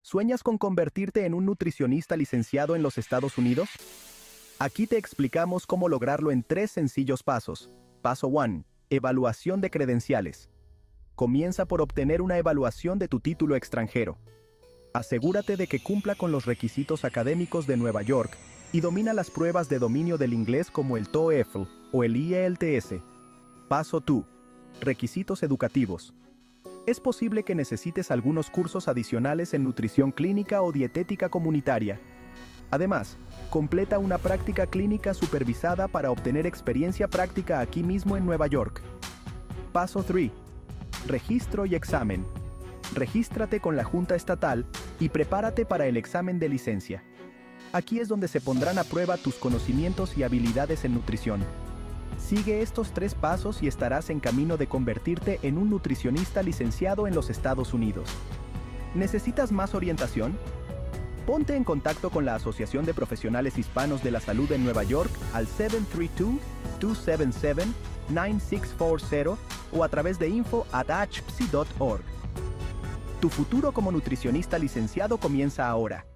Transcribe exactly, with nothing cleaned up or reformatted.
¿Sueñas con convertirte en un nutricionista licenciado en los Estados Unidos? Aquí te explicamos cómo lograrlo en tres sencillos pasos. Paso uno. Evaluación de credenciales. Comienza por obtener una evaluación de tu título extranjero. Asegúrate de que cumpla con los requisitos académicos de Nueva York y domina las pruebas de dominio del inglés como el TOEFL o el I E L T S. Paso dos. Requisitos educativos. Es posible que necesites algunos cursos adicionales en nutrición clínica o dietética comunitaria. Además, completa una práctica clínica supervisada para obtener experiencia práctica aquí mismo en Nueva York. Paso tres. Registro y examen. Regístrate con la Junta Estatal y prepárate para el examen de licencia. Aquí es donde se pondrán a prueba tus conocimientos y habilidades en nutrición. Sigue estos tres pasos y estarás en camino de convertirte en un nutricionista licenciado en los Estados Unidos. ¿Necesitas más orientación? Ponte en contacto con la Asociación de Profesionales Hispanos de la Salud en Nueva York al siete tres dos, dos siete siete, nueve seis cuatro cero o a través de info at h p s i punto org. Tu futuro como nutricionista licenciado comienza ahora.